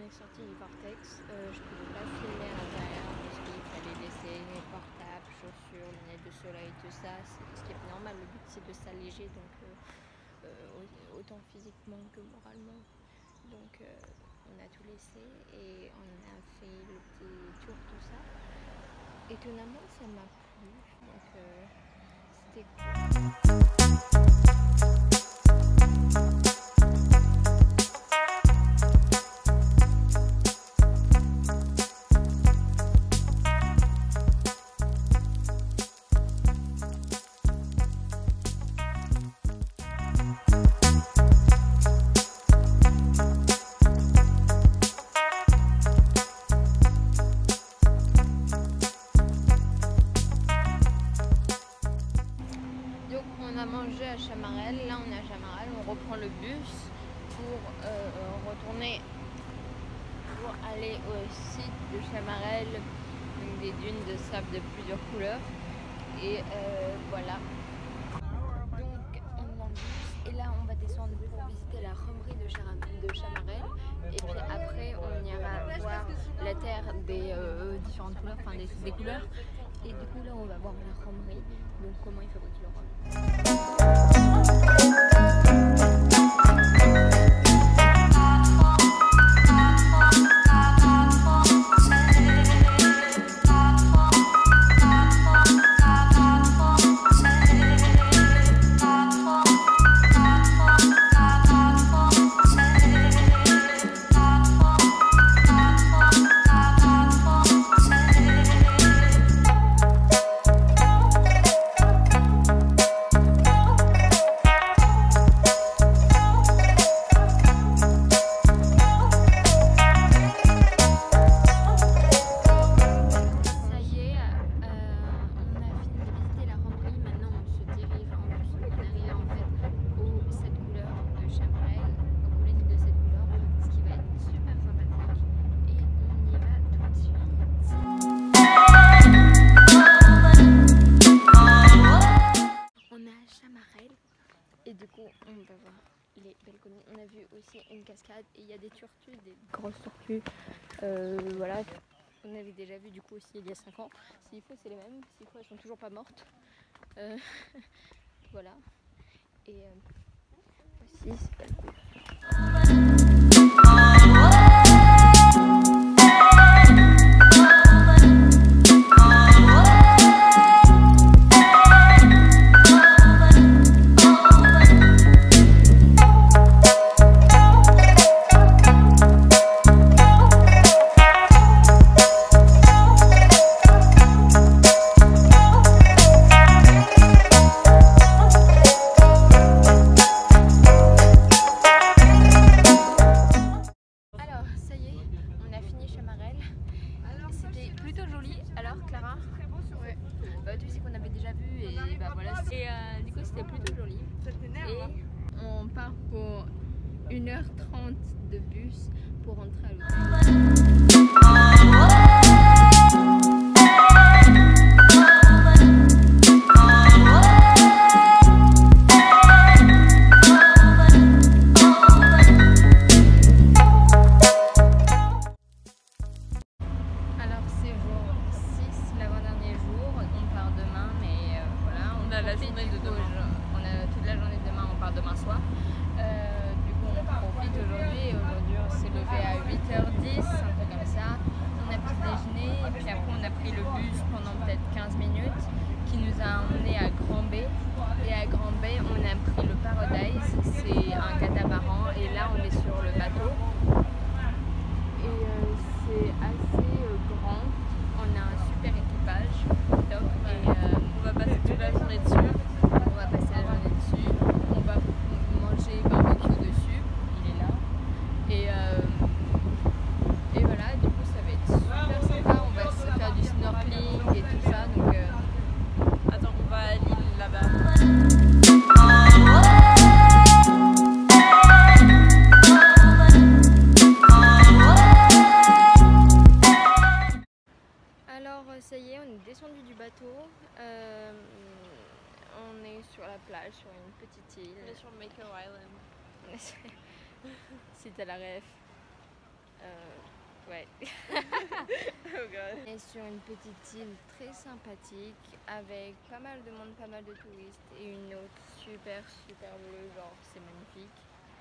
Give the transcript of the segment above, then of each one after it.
est sorti du vortex, je pouvais pas filmer à l'intérieur parce qu'il fallait laisser mes portables, chaussures, lunettes de soleil, tout ça, ce qui est normal. Le but c'est de s'alléger, donc autant physiquement que moralement. Donc on a tout laissé et on a fait le petit tour, tout ça. Étonnamment ça m'a plu, donc c'était cool. On a mangé à Chamarel, là on est à Chamarel, on reprend le bus pour retourner, pour aller au site de Chamarel, donc des dunes de sable de plusieurs couleurs, et voilà. Donc on est dans le bus et là on va descendre pour visiter la romerie de Chamarel, et puis après on ira voir la terre des différentes couleurs, enfin des couleurs. Et du coup là on va voir la romerie, donc comment ils fabriquent le rhum. Et du coup, on va voir les balconies. On a vu aussi une cascade et il y a des tortues, des grosses tortues. Voilà, on avait déjà vu du coup aussi il y a 5 ans. S'il faut, c'est les mêmes. S'il faut, elles sont toujours pas mortes. Voilà. Et voici ces balcons. Tu sais qu'on avait déjà vu et bah voilà. Et du coup c'était plutôt joli. Et on part pour 1h30 de bus pour rentrer à l'hôtel. On a toute la journée de demain, on part demain soir. Du coup on profite aujourd'hui. Aujourd'hui on s'est levé à 8h10, un peu comme ça. On a petit déjeuner et puis après on a pris le bus pendant peut-être 15 minutes qui nous a emmenés à Grand B. Et à Grand B on a pris le Paradise, c'est un catamaran et là on est sur le bateau. Et c'est assez grand, on a un super équipage, top. Et on va passer toute la journée dessus. On va passer la journée dessus. On va manger barbecue dessus. Il est là. Et voilà, du coup ça va être super sympa. On va se faire du snorkeling et tout ça. Donc attends, on va à l'île là-bas. Alors ça y est, on est descendu du bateau. On est sur la plage, sur une petite île. On est sur Maker Island. Si t'as la ref. Ouais. Oh god. On est sur une petite île très sympathique avec pas mal de monde, pas mal de touristes et une eau super bleue, genre c'est magnifique.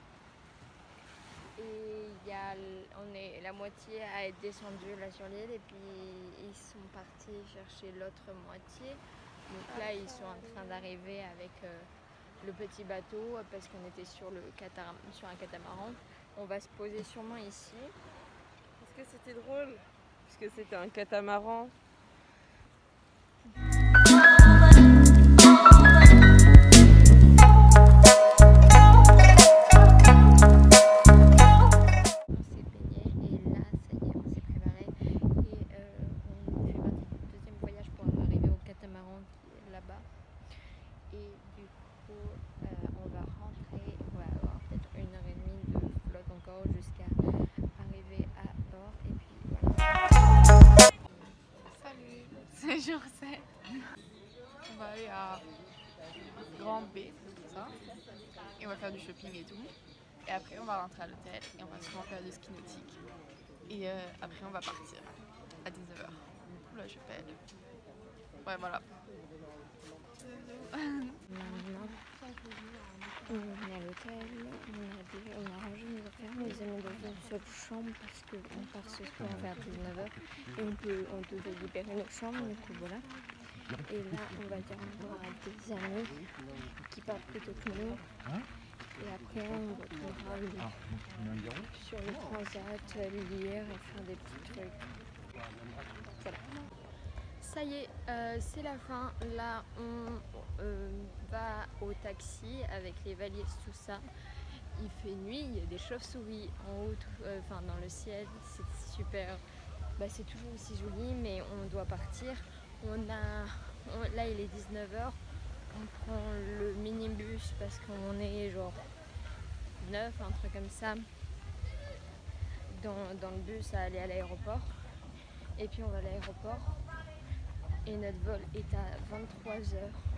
Et on est la moitié à être descendu là sur l'île et puis ils sont partis chercher l'autre moitié. Donc là ils sont en train d'arriver avec le petit bateau parce qu'on était sur un catamaran. On va se poser sûrement ici. Est-ce que c'était drôle? Puisque c'était un catamaran. C'est jour 7. On va aller à Grand B, tout ça. Et on va faire du shopping et tout. Et après on va rentrer à l'hôtel et on va sûrement faire du ski nautique. Et après on va partir à 19h. Là je pèle. Ouais voilà. On est à l'hôtel, on a rangé nos affaires, on les a mis dans une seule chambre parce qu'on part ce soir vers 19h et on devait libérer nos chambres, donc voilà. Et là on va dire au revoir à des amis qui partent plutôt que nous. Et après on retournera sur le transat, lire et faire des petits trucs. Voilà. Ça y est, c'est la fin. Là, on va au taxi avec les valises, tout ça. Il fait nuit, il y a des chauves-souris en haut, dans le ciel. C'est super. C'est toujours aussi joli, mais on doit partir. Là, il est 19h. On prend le minibus parce qu'on est genre 9, un truc comme ça. Dans le bus à aller à l'aéroport. Et puis on va à l'aéroport. Et notre vol est à 23h.